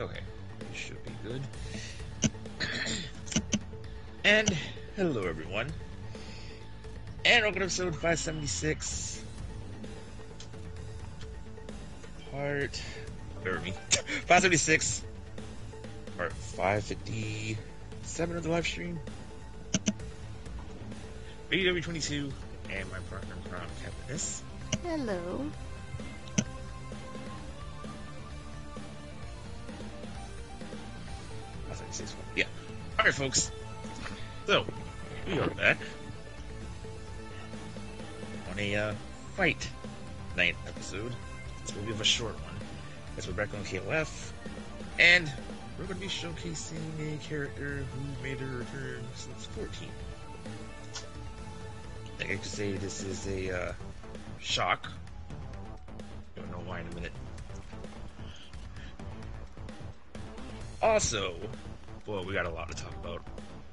Okay, we should be good. And hello everyone. And welcome to episode 576. Bear with me. 576. Part 557 of the live stream. BW22 and my partner in crime, Captain S. Hello. Yeah. Alright, folks. So, we are back on a fight night episode. This will be a short one, as we're back on KOF, and we're going to be showcasing a character who made her return since 14. I could say this is a shock. Don't know why in a minute. Also, well, we got a lot to talk about.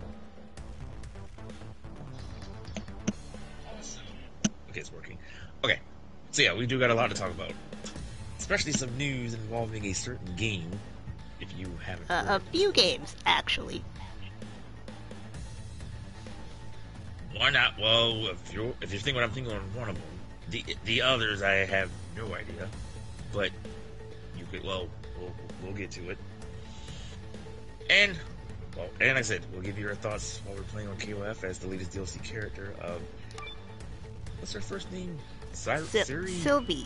Okay, it's working. Okay, so yeah, we do got a lot to talk about. Especially some news involving a certain game, if you haven't heard. A few games, actually. Why not? Well, if you're thinking what I'm thinking on one of them, the others I have no idea. But you could, we'll get to it. And like I said, we'll give you our thoughts while we're playing on KOF as the latest DLC character of, what's her first name? Sylvie.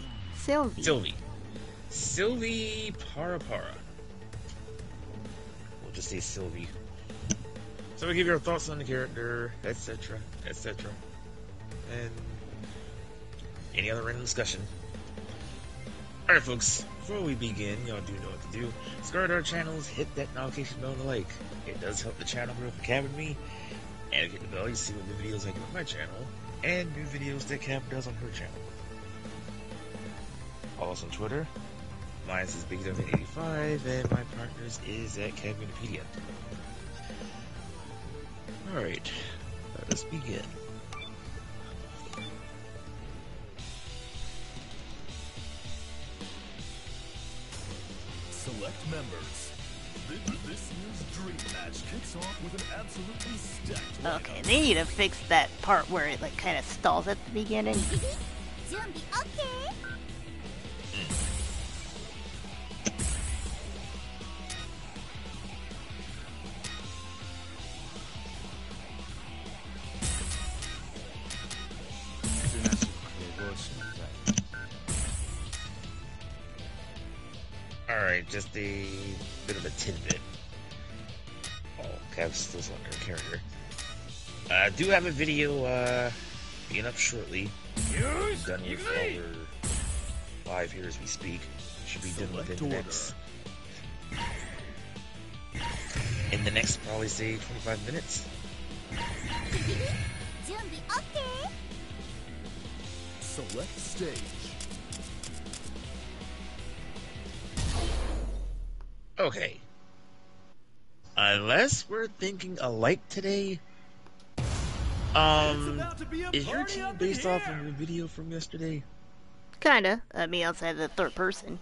Sylvie Parapara. We'll just say Sylvie. So we'll give you our thoughts on the character, etc., etc. And any other random discussion. Alright, folks, before we begin, y'all do know what to do. Subscribe to our channels, hit that notification bell and the like. It does help the channel grow for Cab and me. And if you hit the bell, you see what new videos I do on my channel, and new videos that Cab does on her channel. Follow us on Twitter. Mine is BigDomain85, and my partner's is at CabWikipedia. Alright, let us begin. Select members. This year's Dream Match kicks off with an absolutely stacked lineup. Okay, they need to fix that part where it like kind of stalls at the beginning. Alright, just a bit of a tidbit. Oh, Cav's still on her character. I do have a video being up shortly. Done with our live here as we speak. Should be done within the next probably say 25 minutes. Select stage. Okay. Unless we're thinking alike today, is your team based off of your video from yesterday? Kinda. I mean, outside the third person.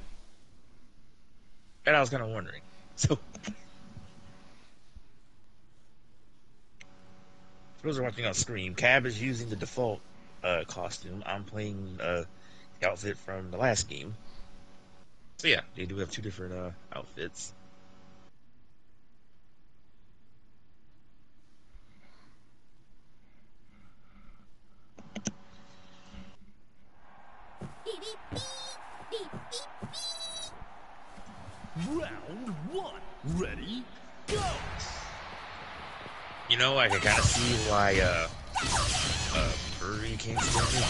And I was kind of wondering. So, for those who are watching on screen, Cab is using the default costume. I'm playing the outfit from the last game. So yeah, they do have two different outfits. Round one. Ready? Go! You know, I can kind of see why Furry came together.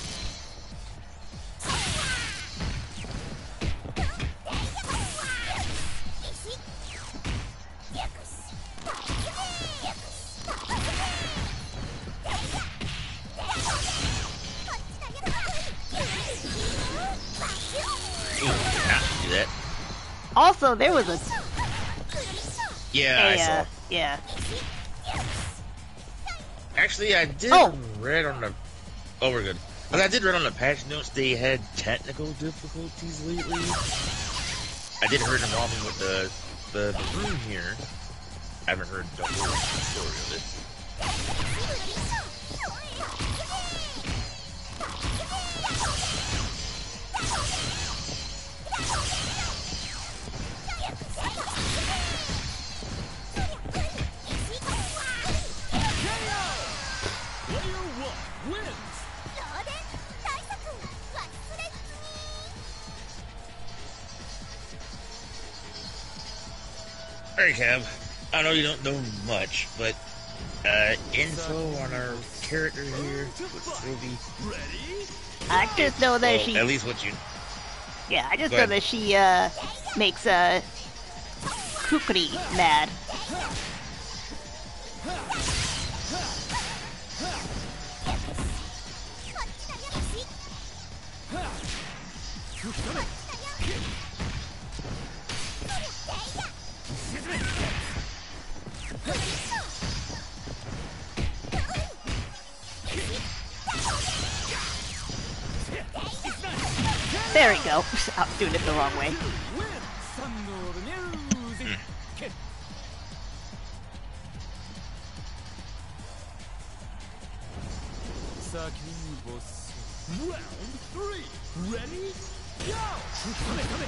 Also, there was a... Yeah, I saw. Yeah. Actually, I did read on the... Oh, we're good. But I did read on the patch notes they had technical difficulties lately. I did heard involving with the room here. I haven't heard the whole story of it. Alright, Cab. I know you don't know much, but info on our character here with Sylvie. I just know that Well, she. at least what you. Yeah, I just Go know ahead. that she makes Kukri mad. There we go. I was doing it the wrong way. Round 3. Ready? Go!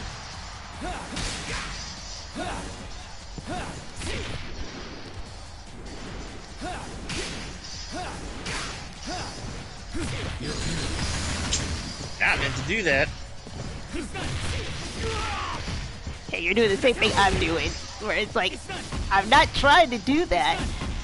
I meant to do that. Hey, you're doing the same thing I'm doing, where it's like, I'm not trying to do that.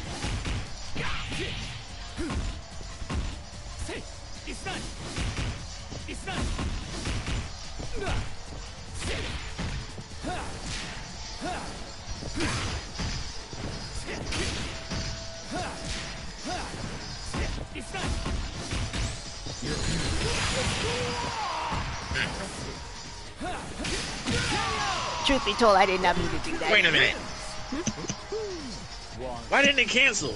Truth be told, I did not mean to do that. Wait a minute. Why didn't it cancel?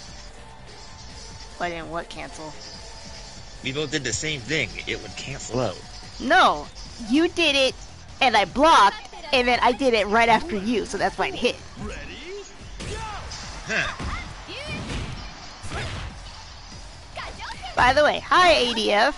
Why didn't what cancel? We both did the same thing. It would cancel out. No, you did it, and I blocked, and then I did it right after you, so that's why it hit. Huh. By the way, hi ADF.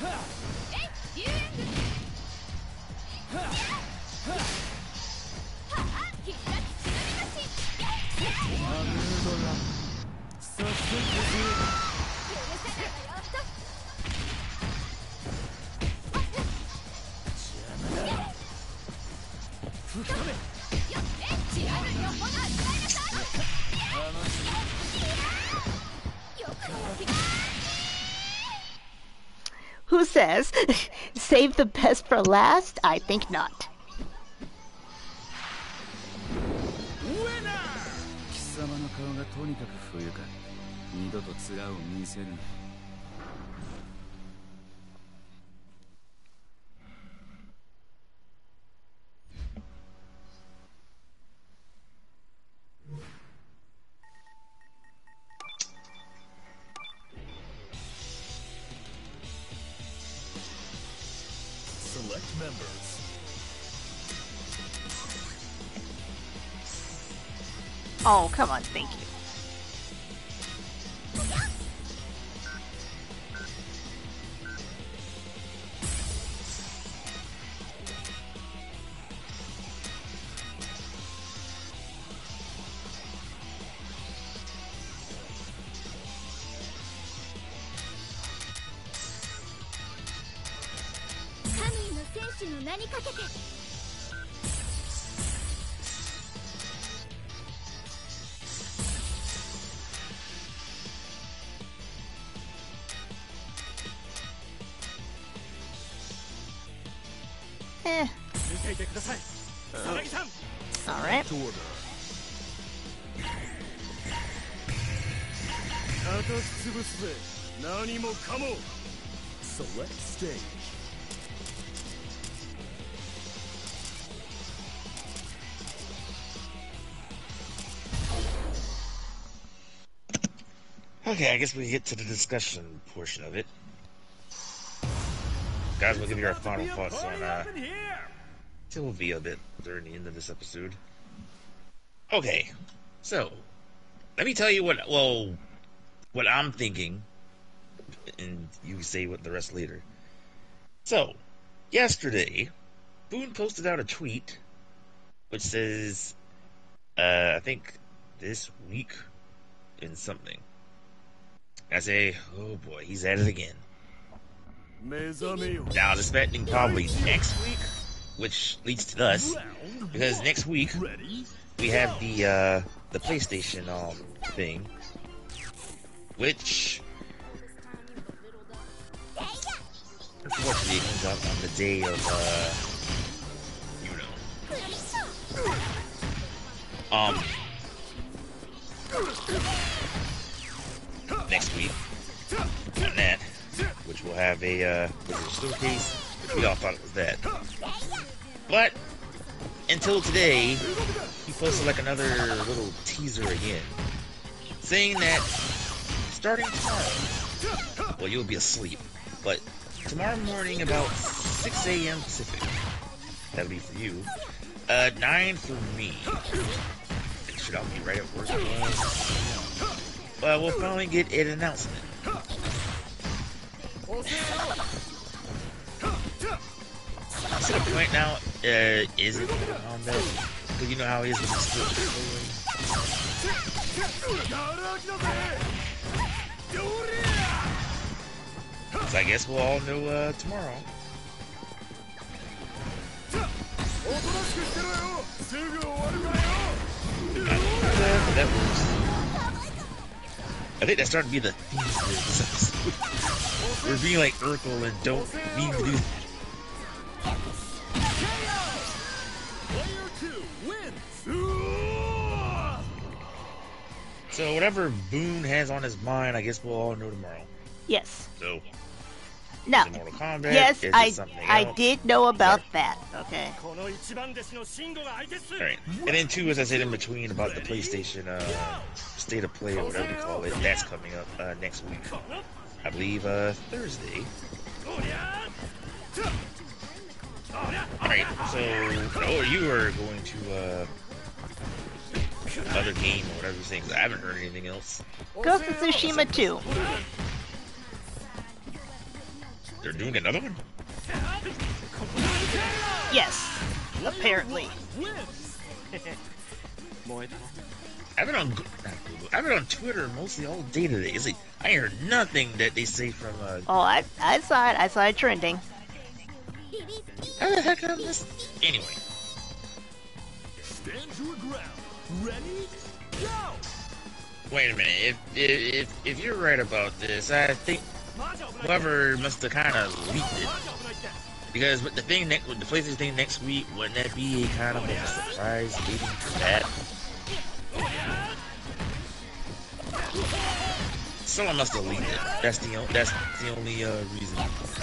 Who says, save the best for last? I think not. 貴様の顔がとにかく不愉快。二度と面を見せるな。Select members. Oh, come on, thank you. Eh, 見ていてください。さなぎさん。 alright. 叩き潰すぜ。何もかも。Select stage. Okay, I guess we get to the discussion portion of it. Guys, we'll give you our final thoughts on It will be a bit during the end of this episode. Okay, so let me tell you what I'm thinking, and you say what the rest later. So, yesterday, Boone posted out a tweet which says, I think this week in something. I say, oh boy, he's at it again. Now, I was expecting probably next week, which leads to us, because next week we have the PlayStation thing, which unfortunately it comes out on the day of next week on that, which will have a showcase, which we all thought it was that. But until today, he posted like another little teaser again, saying that starting tomorrow, well, you'll be asleep, but tomorrow morning about 6 a.m. Pacific, that'll be for you, 9 for me. Should I be right at work? We'll finally get an announcement. To the point now, is it on that? Because you know how it is with the split. So I guess we'll all know tomorrow. That works. I think that's starting to be the theme for this episode. We're being like Urkel and don't mean to do that. So whatever Boone has on his mind, I guess we'll all know tomorrow. Yes. So, now, is it Mortal Kombat? yes, Is it I something else? did know about that. Okay. Alright. And then two, as I said in between about the PlayStation State of Play or whatever you call it, that's coming up next week. I believe Thursday. Alright, so you are going to other game or whatever you're saying. I haven't heard anything else. Ghost of Tsushima 2. They're doing another one? Yes, apparently. I've been on Twitter mostly all day today. It's like, I heard nothing that they say from Oh, I saw it. I saw it trending. how the heck am this? Anyway. Stand your ground. Ready? Go! Wait a minute. If you're right about this, I think whoever must have kind of leaked it. Because with the PlayStation thing next week, wouldn't that be kind of a surprise leading to that? Someone must have leaked it. That's the only reason.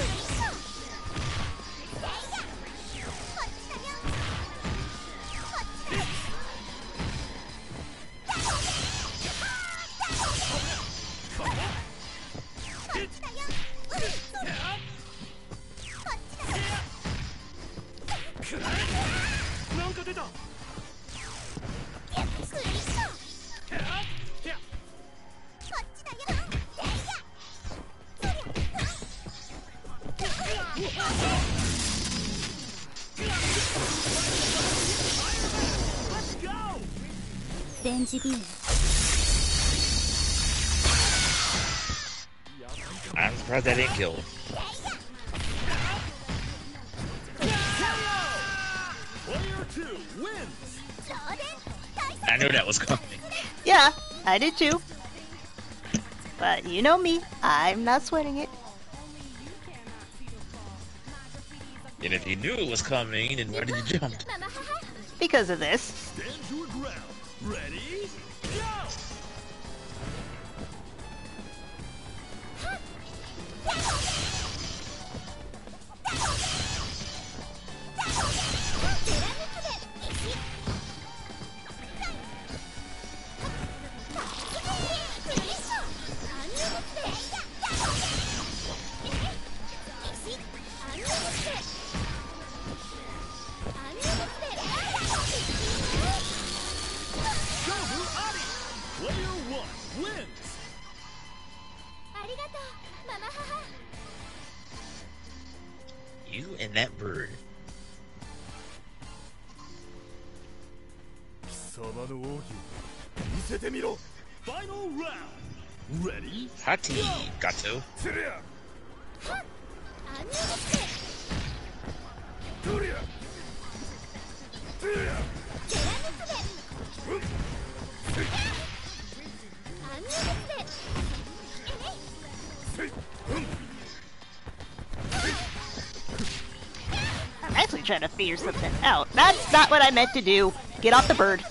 I'm surprised that didn't kill. I knew that was coming. Yeah, I did too. But you know me, I'm not sweating it. And if you knew it was coming, then why did you jump? Because of this. Stand your ground. Ready? Go! You and that bird. 貴様の奥義を見せてみろ。 Final round. Ready? Hati, Gato. つりゃ。とりゃ。つりゃ。 I'm actually trying to figure something out. That's not what I meant to do. Get off the bird.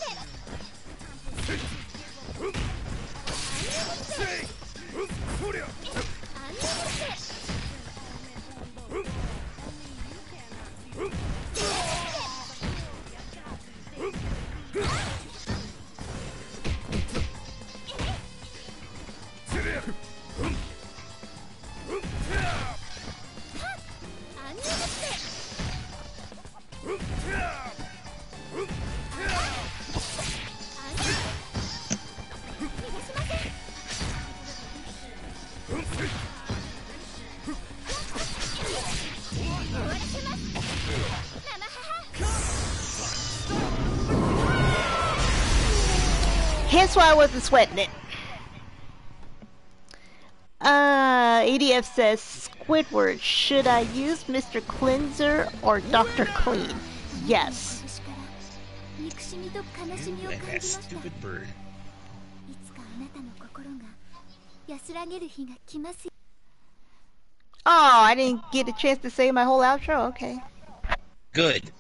Hence why I wasn't sweating it. ADF says, Squidward, should I use Mr. Cleanser or Dr. Clean? Yes. You and that stupid bird. Oh, I didn't get a chance to say my whole outro? Okay. Good.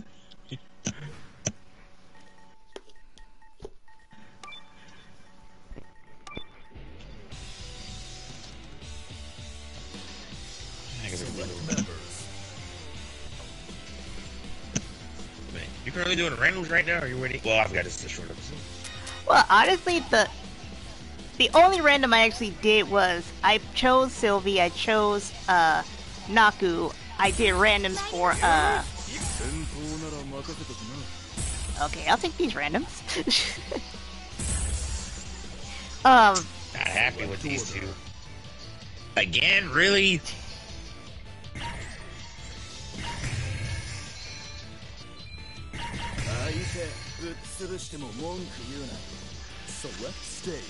You currently doing randoms right now, or are you waiting? Well, I've got this short episode. Well, honestly, the only random I actually did was I chose Sylvie, I chose Naku, I did randoms for okay, I'll take these randoms. Not happy with these two. Again, really? Select stage.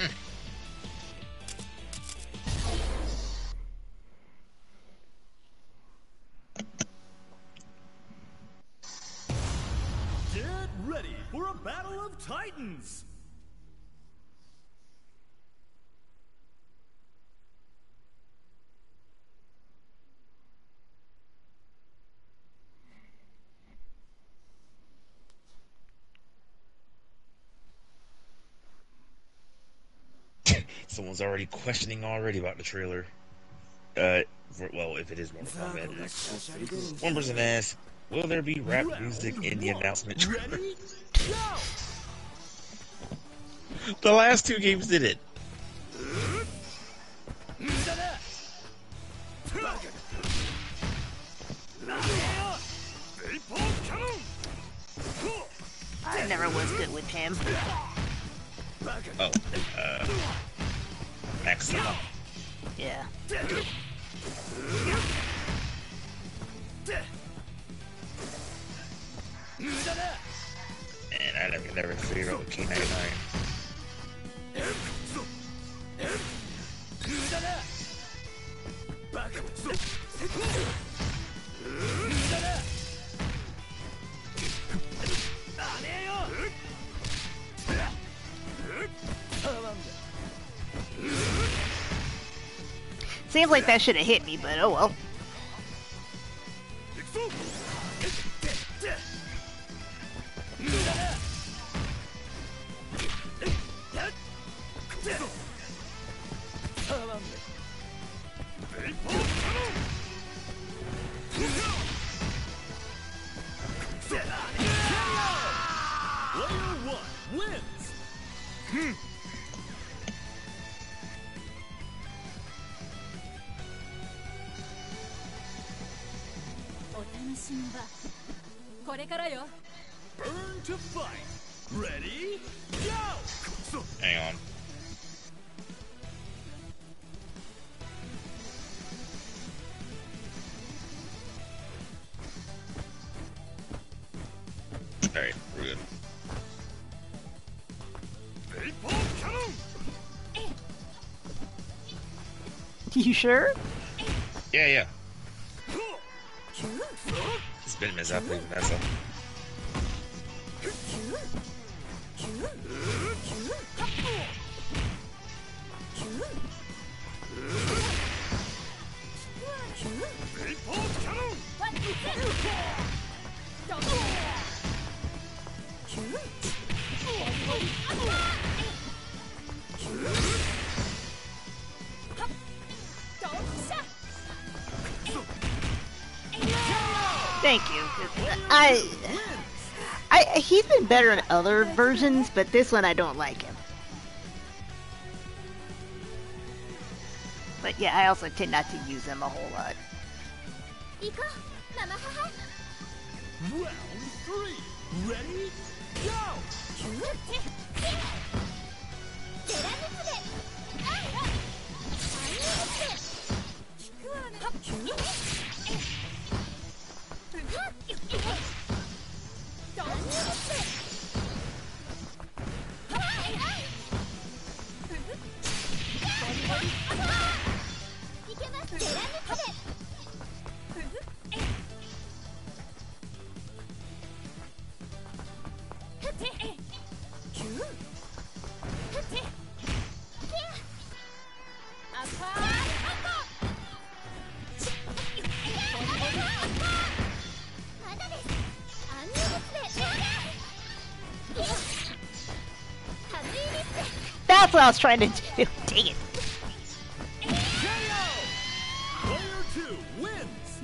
Get ready for a battle of titans. Someone's already questioning about the trailer. Well, if it is Mortal Kombat. One person asked, will there be rap music in the announcement trailer? The last two games did it. I never was good with him. Oh, Maxima. Yeah. Man, I never figured out K99. Seems like that should have hit me, but oh well. Player 1 wins. これからよ。Burn to fight. Ready? Go. Hang on. You sure? Yeah. It's been Miss, I believe Vanessa. Thank you. He's been better in other versions, but this one I don't like him. But yeah, I also tend not to use him a whole lot. Round 3. Ready? Go! That's what I was trying to do. Dang it. Player 2 wins!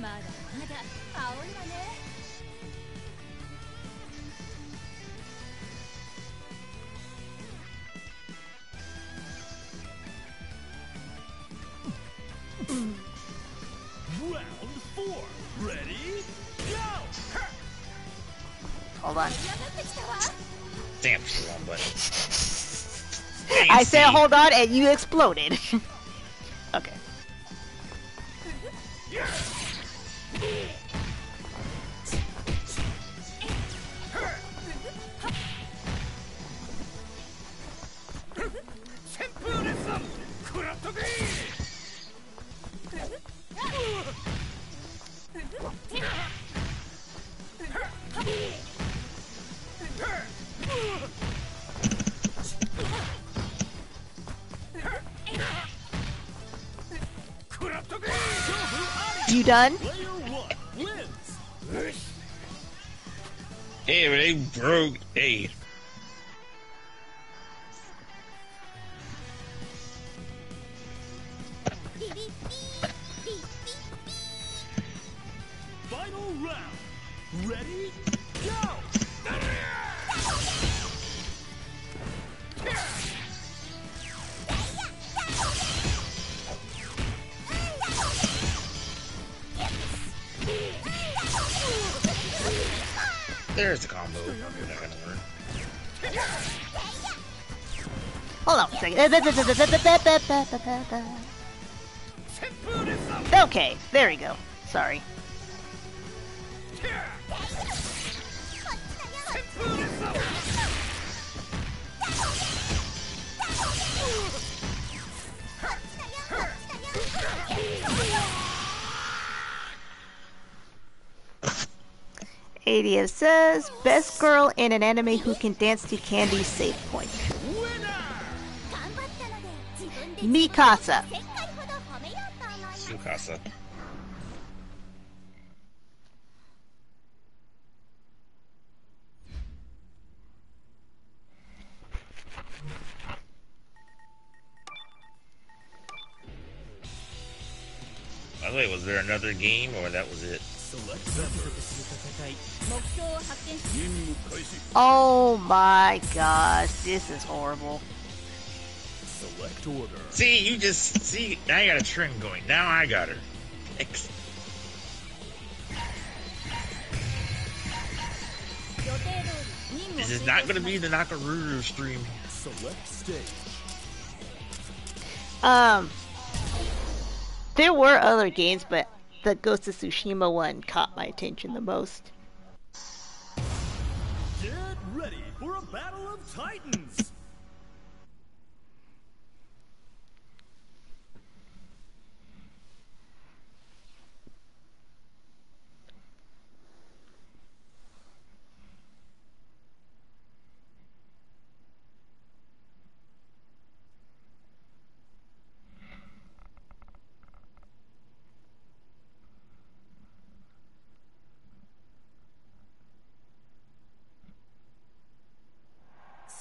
Round 4. Ready? Go! Hold on. Damn, it's the wrong button. I said hold on and you exploded. Okay. You done? Hey, but they broke. Hey. Final round. Ready? Go! There's the combo. You're not gonna learn. Hold on a second. Okay, there we go. Sorry. ADF says, best girl in an anime who can dance to Candy's save point. Mikasa. Tsukasa. By the way, was there another game or that was it? Oh my gosh, this is horrible. Select order. See, you just see. Now I got a trend going. Now I got her. This is not going to be the Nakaruru stream. Select stage. There were other games, but the Ghost of Tsushima one caught my attention the most. Get ready for a battle of titans.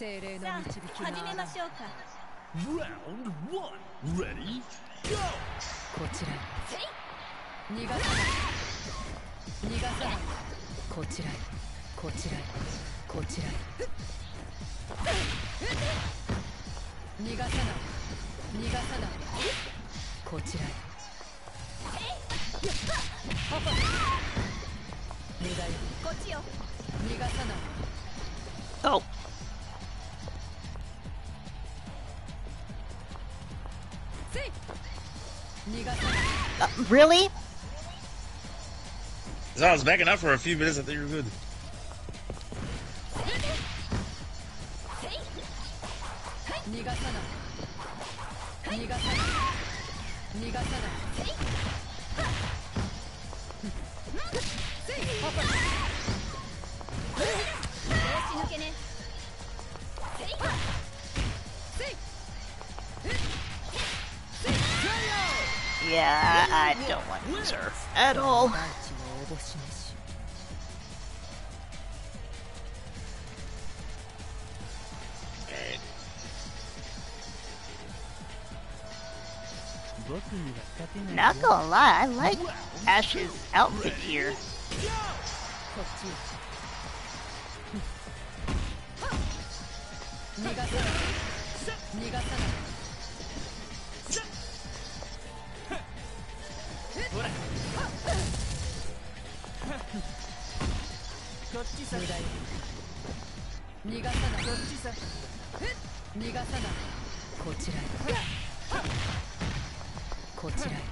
精霊の導きが始めましょうか。 Round 1. Ready? Go! こちらへ逃がさない逃がさないこちらへこちらへこちらへ逃がさない逃がさないこちらへ無駄よこっちよ。 逃がさない Oh, せい逃がさない really? So I was backing up for a few minutes. I think you're good. 逃がさない逃がさない逃がさない拍子抜けね。 Yeah, I don't want to use her at all. 大地を脅しめし Alright. 僕には勝てない Not gonna lie, I like Ash's outfit here. こっちよ逃がさない逃がさないこっちさ無駄よ逃がさないこっちさ逃がさないこちらへこちらへ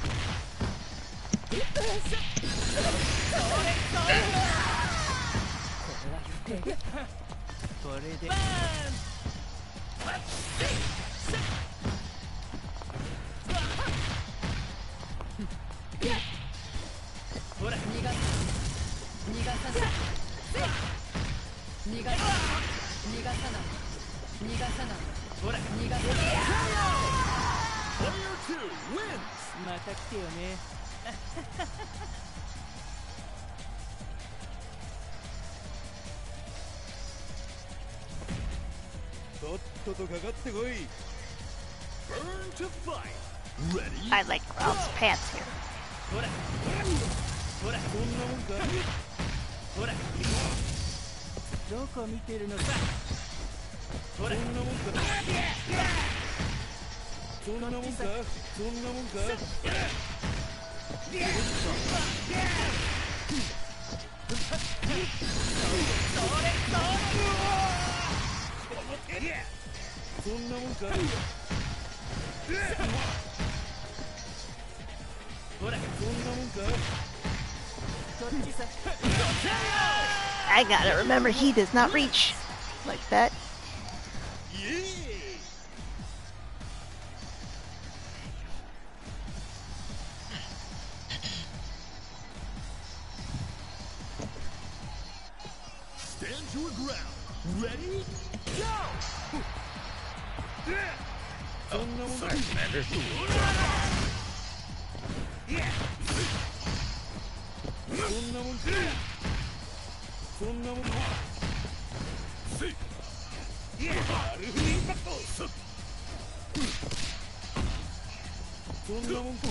これでほら逃がさない逃がさない逃がさない逃がさない逃がさないほら逃がさない Player 2 wins! また来てよねとっととかかってこい Burn to fight! Ready? I like Ralph's pants here. ほらほらこんなもんかほらどこ見てるのさほらこんなもんかそんなもんかそんなもんかそんなもんかほらそんなもんかこっちさ I gotta remember he does not reach like that. Stand your ground. Ready? Go! そんなもんか。Sorry, Commander. そんなもんかそんなもんかそんなもんか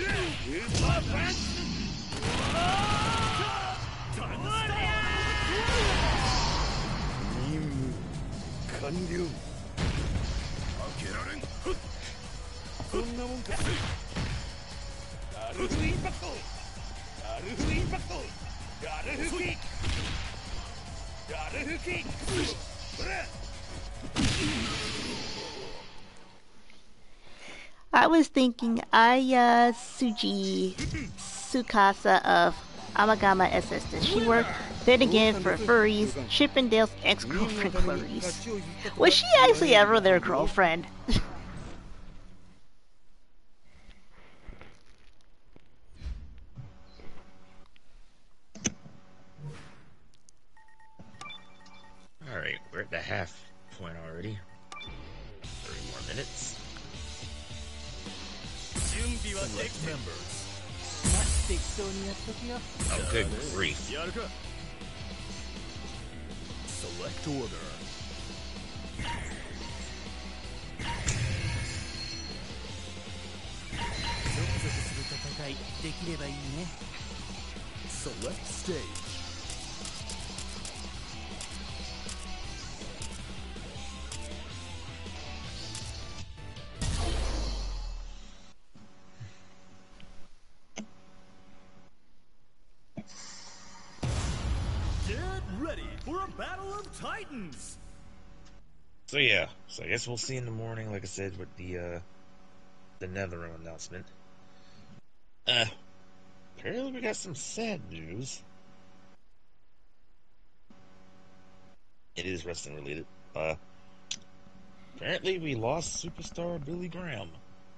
任務完了開けられんそんなもんかガルフインパクトガルフインパクトガルフキックガルフキックほら I was thinking Aya Tsuji Tsukasa of Amagama SS. Does she work? Then again, for furries, Chippendale's ex-girlfriend Clarice. Was she actually ever their girlfriend? Alright, we're at the half point already. 30 more minutes. 準備はできてる members 適当にやっとくよ Oh, good grief. やるか Select order いできればいいね。 Select stage. Get ready for a battle of titans. So yeah, so I guess we'll see in the morning, like I said, with the NetherRealm announcement. Apparently we got some sad news. It is wrestling related. Apparently we lost superstar Billy Graham.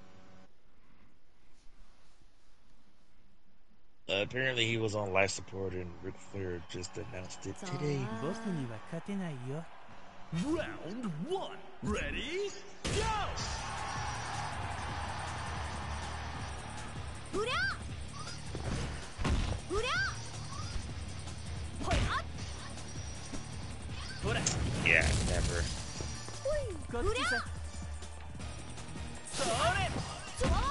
Apparently he was on life support and Ric Flair just announced it today. 僕には勝てないよ。 Round 1. Ready? Go! うりゃうりゃほやほら、 Yeah, never. こっちさ。それ。 ちょわわ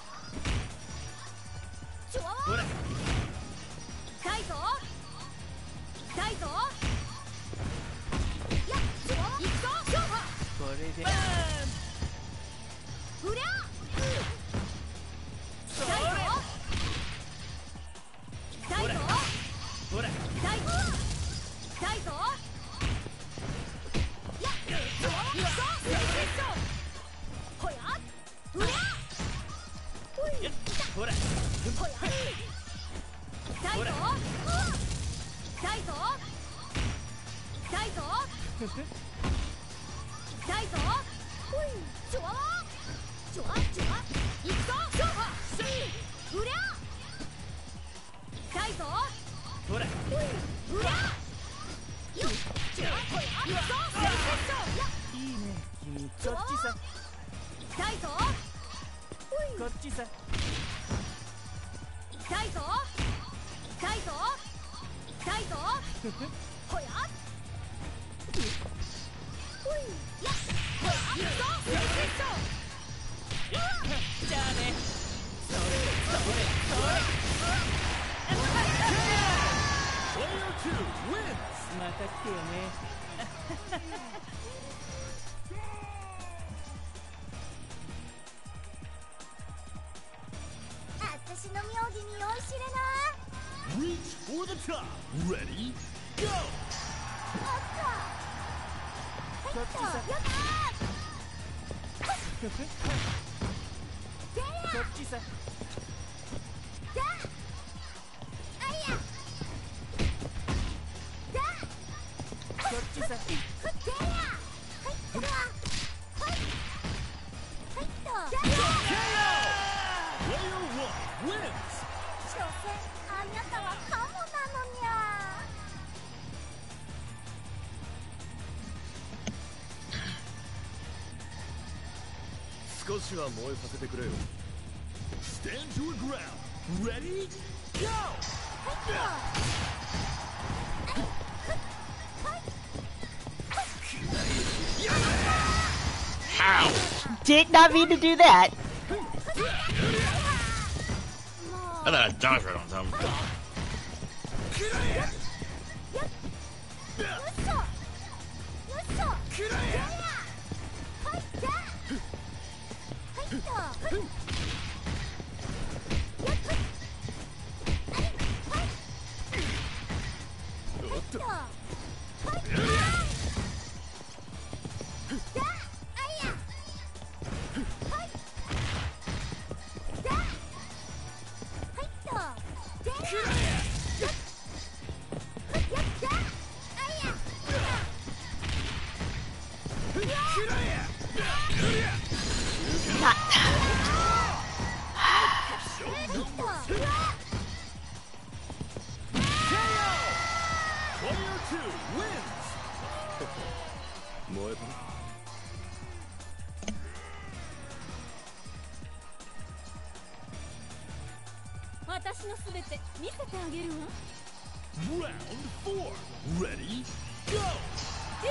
ちょわわほら、 痛いぞ痛いぞいやちょわわ行くぞ勝負これで。 うりゃそ痛いぞれ。 痛いぞほら、 痛いぞ痛いぞいやちょわわ行くぞ準決勝ほやうりゃほいほら、 ほや痛いぞ痛いぞ痛いぞ痛いぞほいちょわわちょわちょわ行くぞ勝負うりゃ痛いぞほら、 ほいうりゃよっちょわほや行くぞ準決勝いいね、君。こっちさ、 痛いぞほいこっちさ。 痛いぞ痛いぞ痛いぞほやほいやっほや行くぞ準決勝じゃあね。それ、それ、それ。 Player 2 wins. また来てよね。 私の名字に酔いしれな Reach for the top. Ready? Go! あったこっちさ。 やったーこっちさ。 だあいやだこっちさ。 ふってやはいったはいはいっただ Player 1 wins. 所詮あなたはカモなのにゃ少しは燃えさせてくれよ。Stand your ground. Ready? Go! How? Did not mean to do that. I thought I dodged right on time. よっしょよっしょややはいだはいっとはいやっはいはいはいっとはいだあいやはいだはいっとでややったあいや Player 2 wins. 燃えたな。 私のすべて見せてあげるわ Round 4. Ready? Go! いい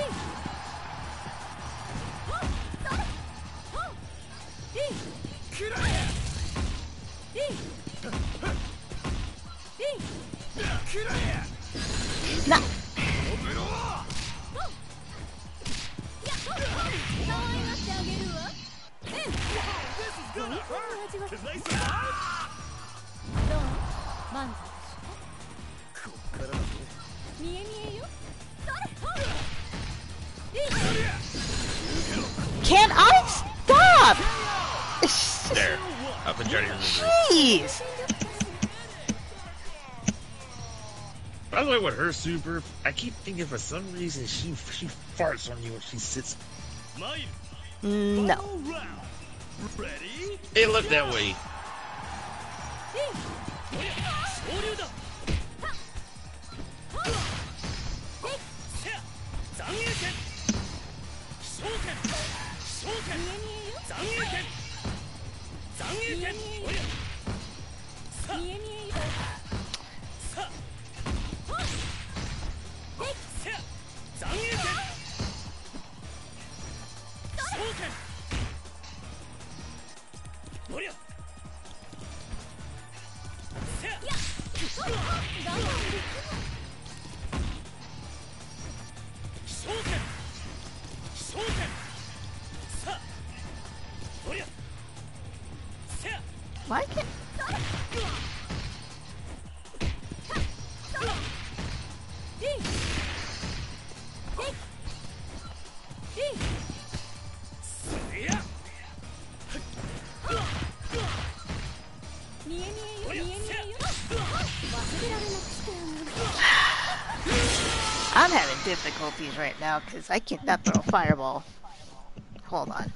はっそれはっいいいいな、can I stop? There. Up and Johnny removers. Jeez. By the way, with her super, I keep thinking for some reason she farts on you when she sits. No. Ready? It looked that way. Why can't... I'm having difficulties right now because I cannot throw a fireball. Hold on.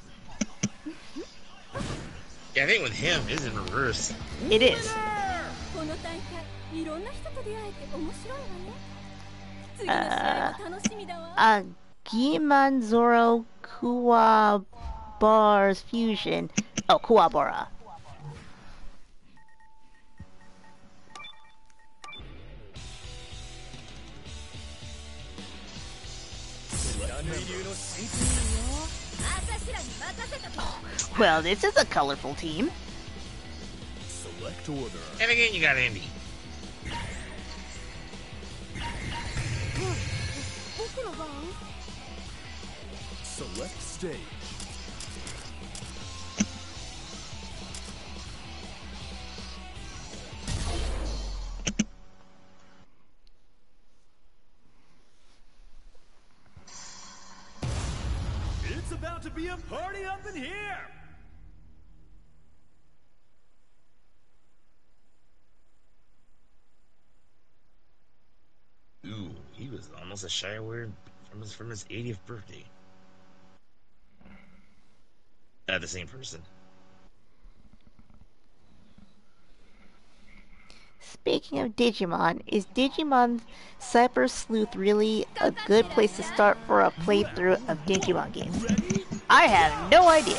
Yeah, I think with him, it's in reverse. It is. この大会いろんな人と出会えて面白いわね。次の試合も楽しみだわ。 Gimon Zoro Kuwabar's fusion. Oh, Kuwabara. Well, this is a colorful team. Select order. And again, you got Andy. Select stage. It's about to be a party up in here! Ooh, he was almost a shy word from his 80th birthday. The same person. Speaking of Digimon, is Digimon Cyber Sleuth really a good place to start for a playthrough of Digimon games? I have no idea.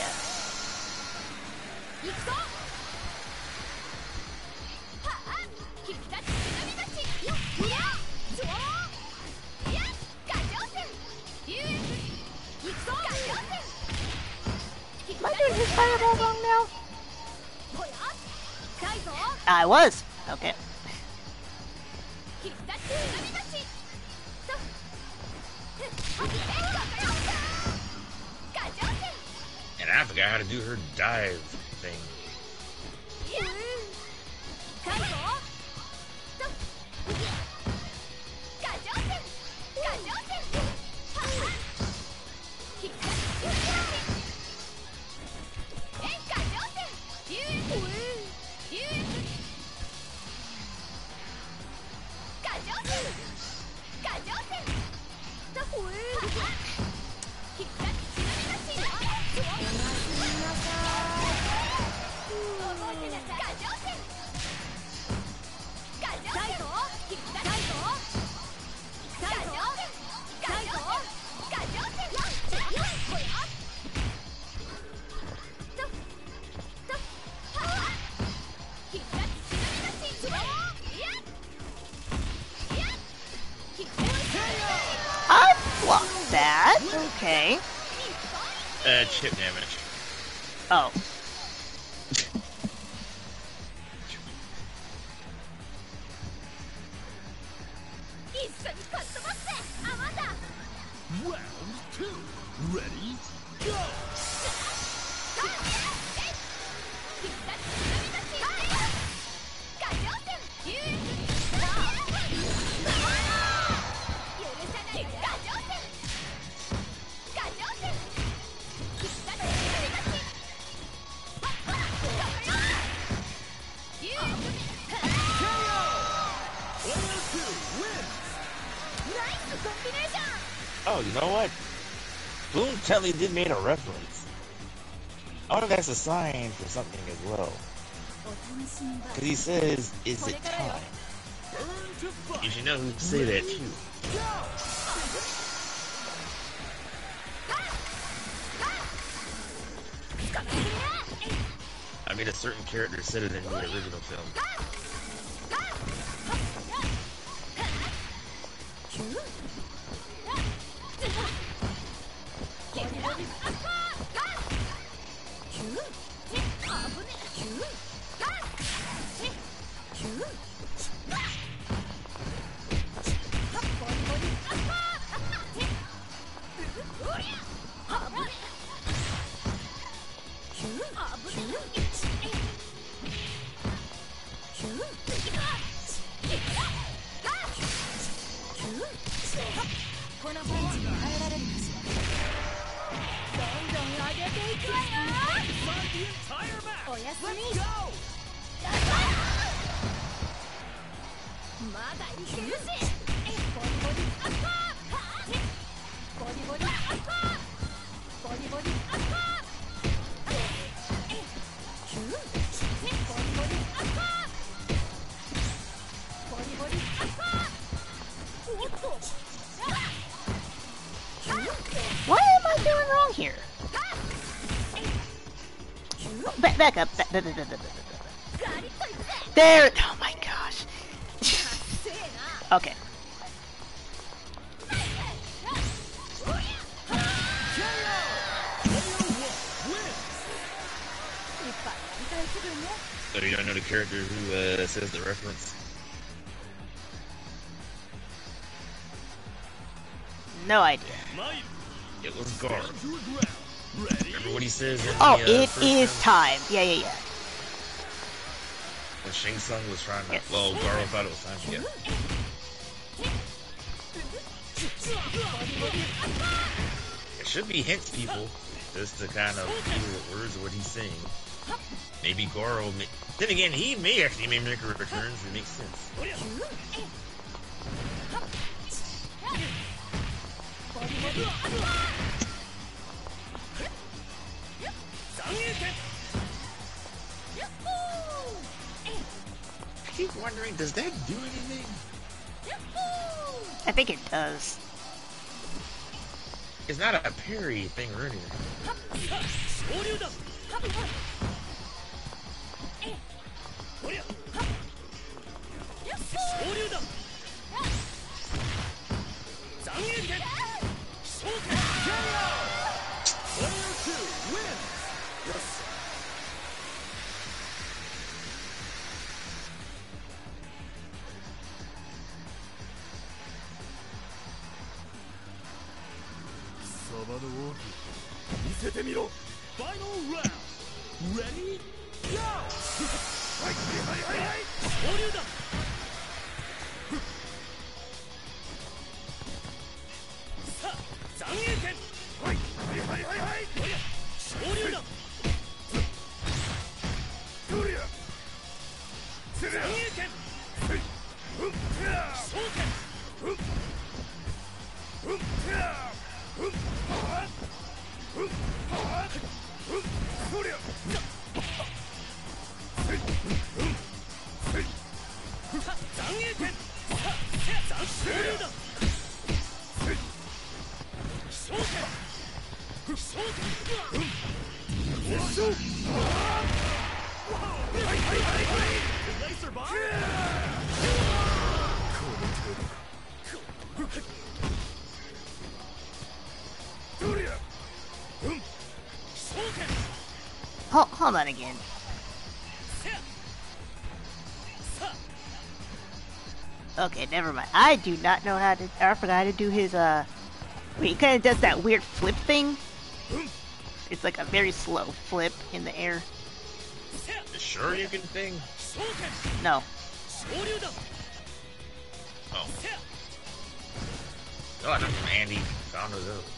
Am I doing his fireball wrong now? I was. Okay. And I forgot how to do her dive thing. I blocked that. Okay. Chip damage. Oh. Oh, you know what? Boom Telly did make a reference. I wonder if that's a sign for something as well. Because he says, is it time? You should know who to say that too. I mean, a certain character said it in the original film. What am I doing wrong here? Back up. There. Oh my gosh. Okay. So you don't know the character who says the reference? No idea. It was Garo. Remember what he says in Oh, the, it is time. Yeah. When Shang Tsung was trying to... Yes. Well, Garo thought it was time to get... It should be hints, people. Just to kind of feel the words of what he's saying. Maybe Garo... Then again, he may actually make a return, so it makes sense. I keep wondering, does that do anything? I think it does. It's not a parry thing or anything. Final round. Ready? Go! Hold on again. Okay, never mind. I do not know how to... I forgot how to do his, Wait, he kind of does that weird flip thing. It's like a very slow flip in the air. The Shoryuken thing? No. Oh. Oh, I know from Andy. Found it out.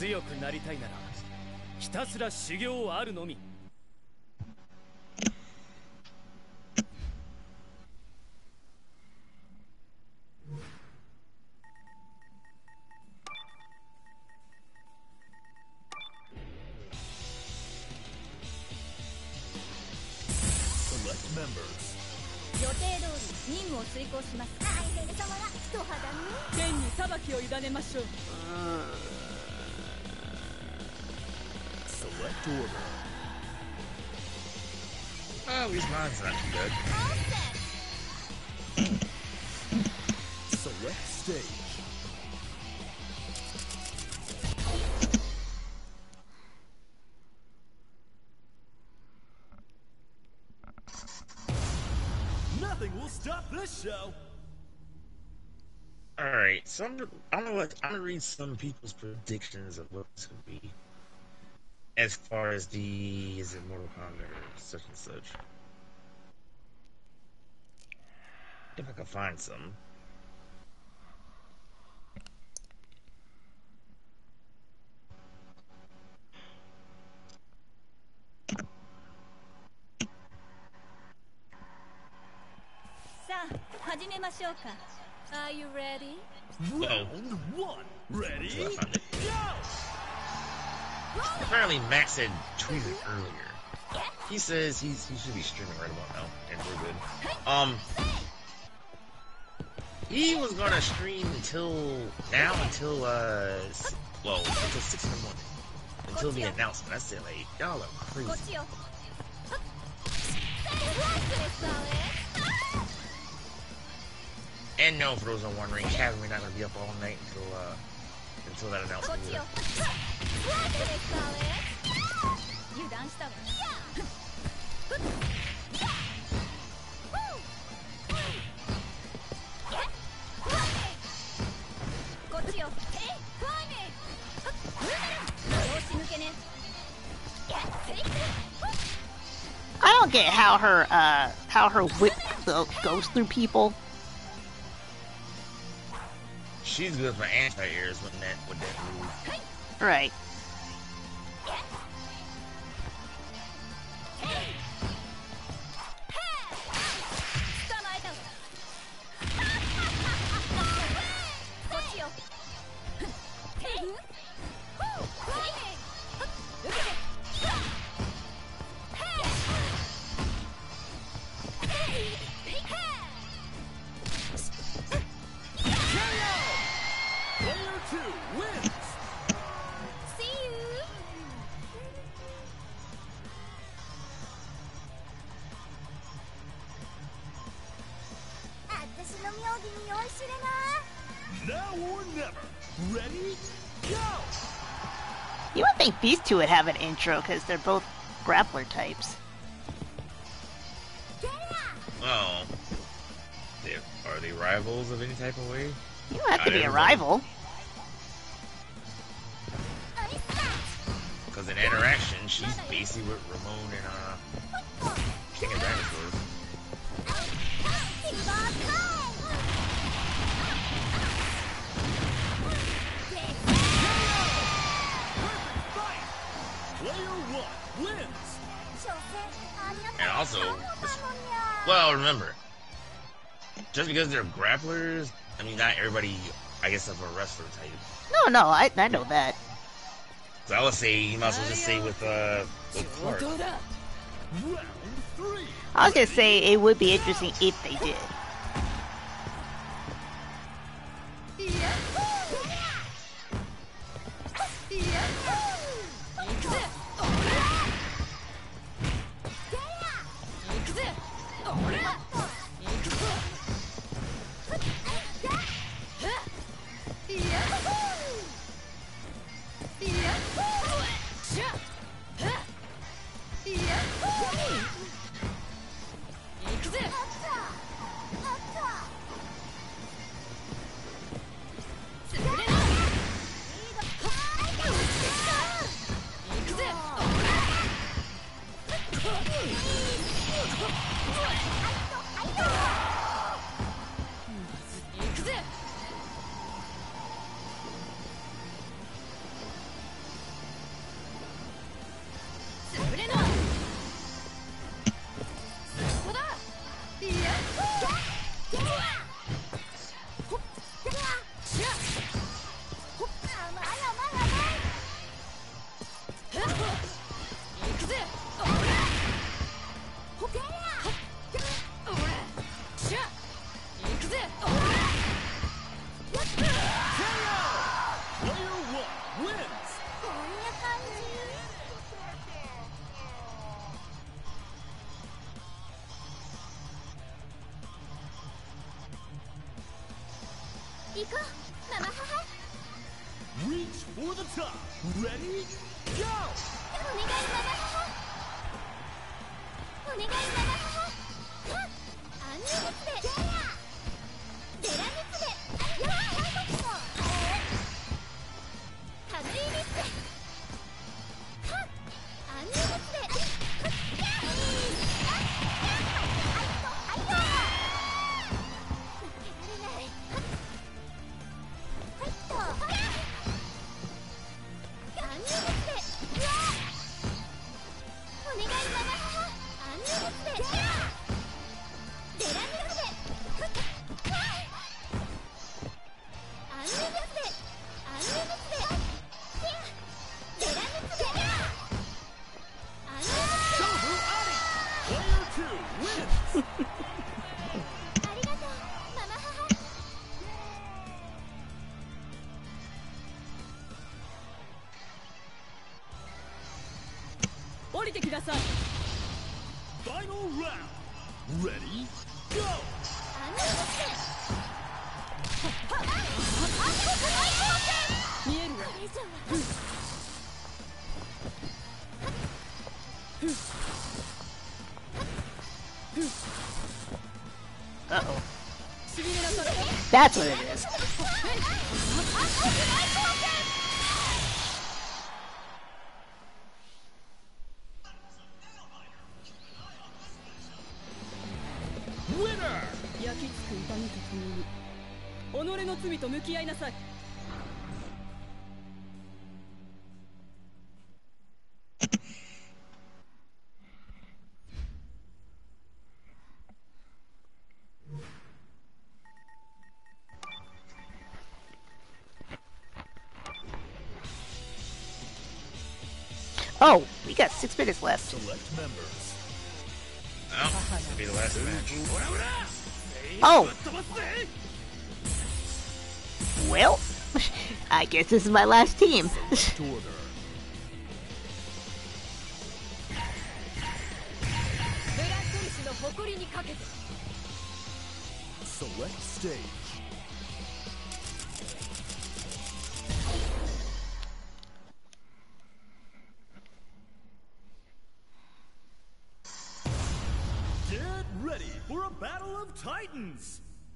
強くなりたいならひたすら修行あるのみ。 Select members. 予定通り任務を遂行します。アイゼル様が一肌脱天に裁きを委ねましょう。 Select order. At least mine's not too good. Select stage. Nothing will stop this show. Alright, so I'm gonna read some people's predictions of what this could be. As far as the is it Mortal Kombat or such and such. If I can find some. Are you ready? Round one. Ready? Until I find it. Go! Apparently Max had tweeted earlier. He says he should be streaming right about now, and we're good. He was gonna stream until 6 in the morning. Until the announcement. I said, like, y'all are crazy. こっちよ。Blacklist, Alex. And no, for those who are wondering, Kevin, we're not gonna be up all night until that こっ announcement. ちよ。Blacklist, Alex. 油断したわ。こっちよ。調子抜けね。 I don't get how her whip goes through people. She's good for anti-airs with that move. Right. Player 2 wins. See you. Now or never. Ready? Go! You would think these two would have an intro because they're both grappler types. Oh. Are they rivals of any type of way? You don't have to Not be a everybody. rival. Because in Interaction, she's basically with Ramon and King of Dinosaurs. Player 1 wins. And also, well, remember, just because they're grapplers, I mean, not everybody, I guess, of a wrestler type. No, I know that. So I would say you might as well just say with Clark. Round 3. I was gonna say it would be interesting if they did. 行こうママ母 Reach for the top. Ready? Go! お願いママ母お願いママ母はっアンニュー熱でデラ熱でやっカヌイミスではっアンニュー熱で降りてきなさい。 Final round. Ready? Go! 見えるわ。 Uh-oh. しびれなさい。 That's what it is. Winner! 焼き付く痛みとともに己の罪と向き合いなさい。 Oh, we got 6 minutes left. Select members. Well, this will be the last match. Oh! Well, I guess this is my last team. Select order. ブラッドリシュの誇りにかけて Select stage. Get ready for a battle of titans!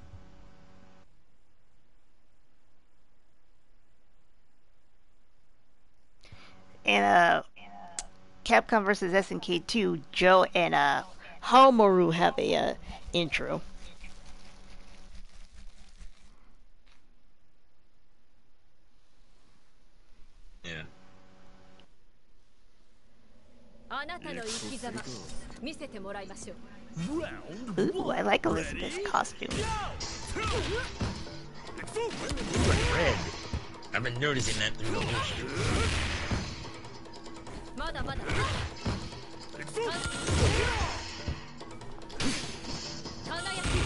And Capcom vs SNK 2, Joe and Haomaru have a intro. Yeah. あなたの生き様見せてもらいましょう Round Ooh, I like Elizabeth's costume. Red. I've been noticing that through the whole shoot. まだまだ輝き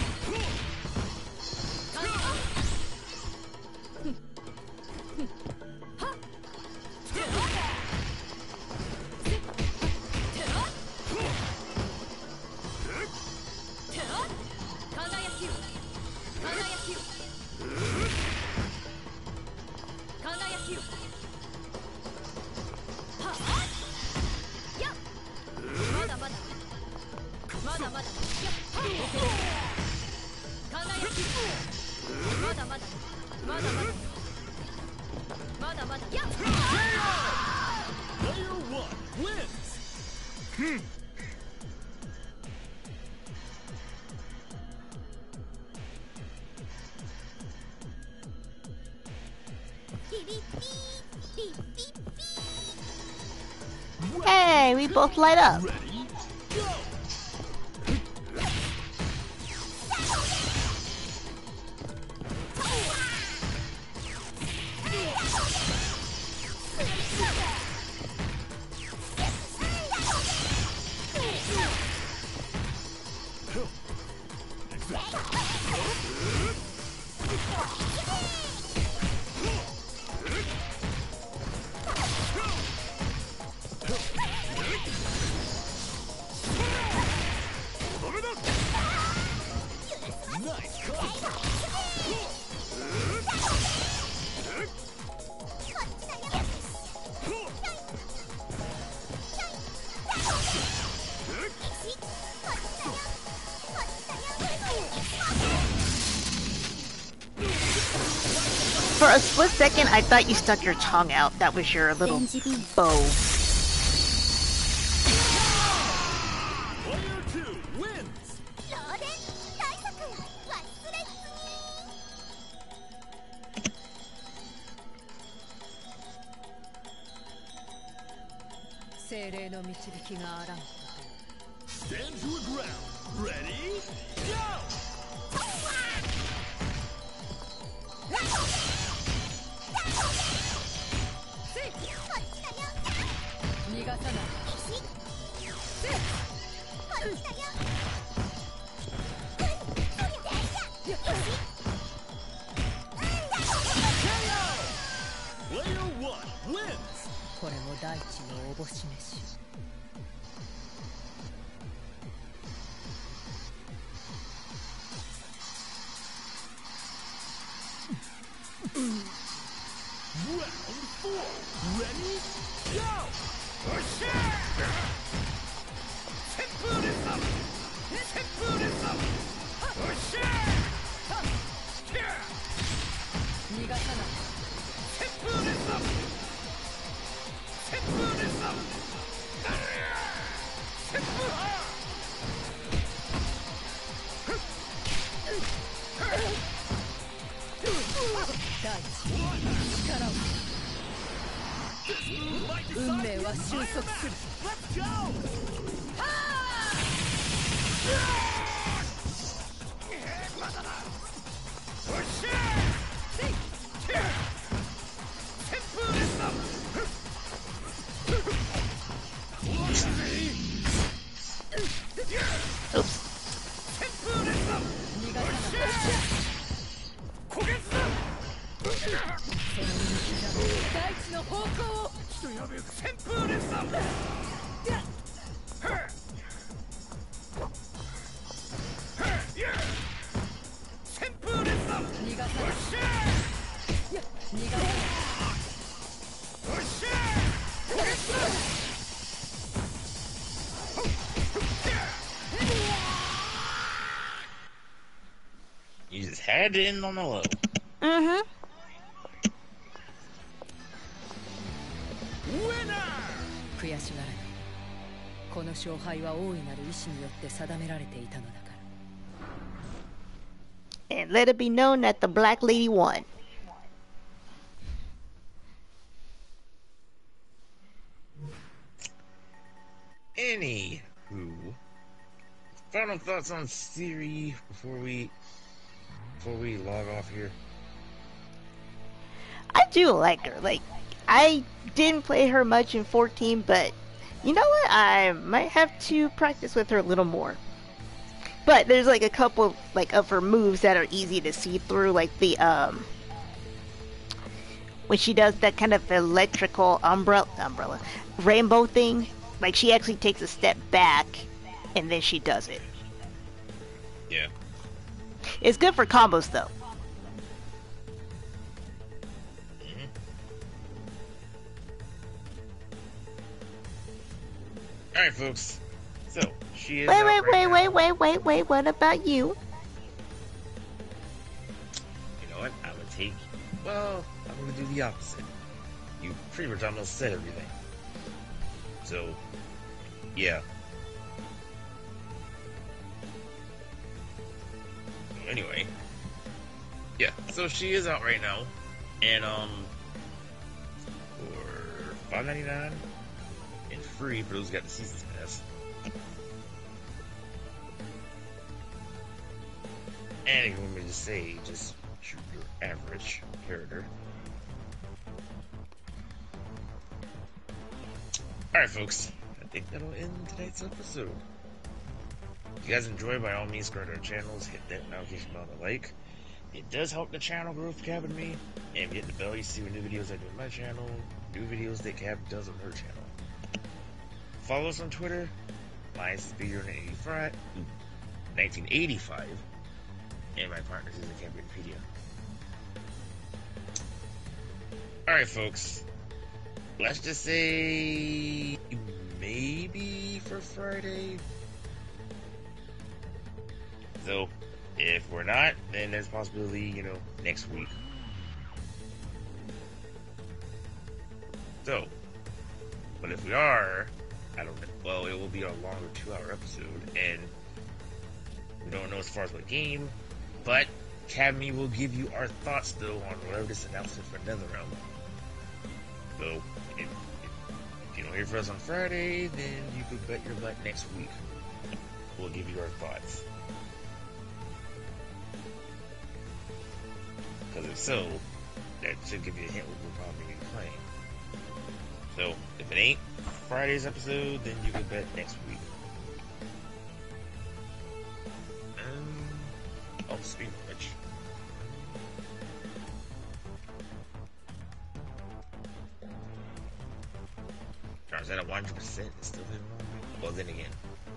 Player 1 wins! Hey, we both light up. Ready? Go! Nice cut! For a split second, I thought you stuck your tongue out. That was your little bow. Player 2 wins! ローデン対策忘れずに精霊の導きがあらんこと Stand your ground. Ready? Go! 逃がさない Player 1 wins! これも大地のおぼし飯 Round 4. Ready? Go! Buddhism! 逃がさない Buddhism! Buddhism! 大地力を運命は収束する Let's go! 逃がさない大地の方向を 逃がさない逃がさない You just had it in on the low. Mm-hmm. Winner! 悔しがらないこの勝敗は大いなる意志によって定められていたのだから And let it be known that the black lady won. Anywho, final thoughts on Siri before we log off here. I do like her. Like, I didn't play her much in 14, but you know what? I might have to practice with her a little more. But there's like a couple like of her moves that are easy to see through, like the when she does that kind of electrical umbrella rainbow thing. Like she actually takes a step back and then she does it. Yeah. It's good for combos though. Alright, folks. So, she is. Wait, out right now. wait. What about you? You know what? I'm gonna take. Well, I'm gonna do the opposite. You pretty much almost said everything. So, yeah. Anyway. Yeah, so she is out right now. And, for $5.99 and free for those who got the season pass. And if you want me to say, just shoot your average character. Alright, folks. I think that'll end tonight's episode. If you guys enjoy, by all means, go to our channels, hit that notification bell and like. It does help the channel grow for Cabin Me. And if you hit the bell, you see what new videos I do on my channel, new videos that Cabin does on her channel. Follow us on Twitter. Mine is Speedrunner1985. And my partner's is the Cabinpedia. Alright, folks. Let's just say maybe for Friday. So, if we're not, then there's a possibility, next week. So, but if we are, I don't know. Well, it will be a longer 2-hour episode, and we don't know as far as what game, but Academy will give you our thoughts though on whatever this announcement for NetherRealm. So, if you don't hear from us on Friday, then you could bet your butt next week we'll give you our thoughts. Because if so, that should give you a hint what we'll probably be playing. So, if it ain't Friday's episode, then you can bet next week. Oh, speaking of which. Is that at 100%? It's still in wrong? Well, then again.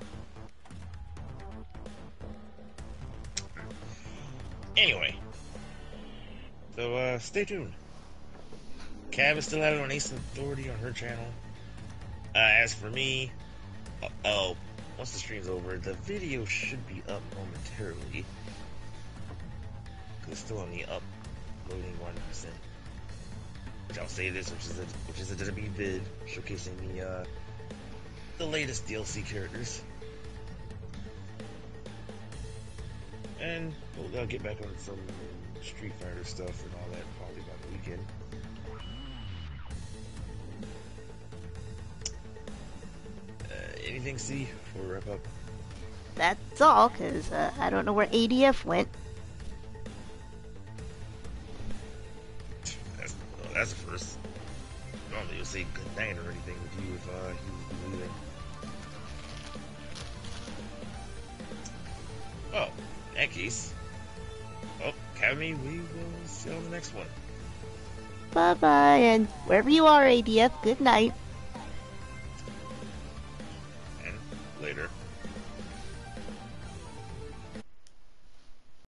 Anyway. So, stay tuned. Cav is still at it on Ace Authority on her channel. As for me, once the stream's over, the video should be up momentarily. It's still on the uploading 1%. Which I'll say this, which is a WWE vid showcasing the latest DLC characters. And we'll get back on some Street Fighter stuff and all that probably by the weekend. Anything, C, before we wrap up? That's all, because I don't know where ADF went. That's the first. Normally you'll say good night or anything with you if he was leaving. Oh, in that case. Well, Academy, we will see you on the next one. Bye-bye, and wherever you are, ADF, good night. And later.